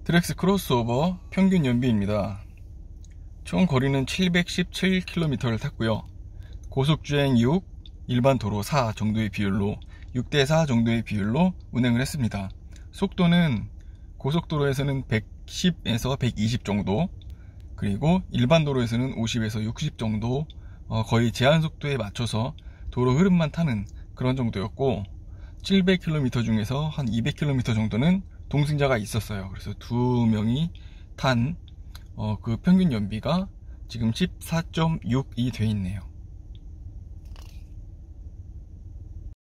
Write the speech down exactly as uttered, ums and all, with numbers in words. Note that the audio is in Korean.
트랙스 크로스오버 평균 연비입니다. 총 거리는 칠백십칠 킬로미터를 탔고요. 고속주행 육, 일반 도로 사 정도의 비율로 육 대 사 정도의 비율로 운행을 했습니다. 속도는 고속도로에서는 백십에서 백이십 정도, 그리고 일반 도로에서는 오십에서 육십 정도, 어, 거의 제한 속도에 맞춰서 도로 흐름만 타는 그런 정도였고, 칠백 킬로미터 중에서 한 이백 킬로미터 정도는 동승자가 있었어요. 그래서 두 명이 탄 어, 그 평균 연비가 지금 십사 점 육이 돼 있네요.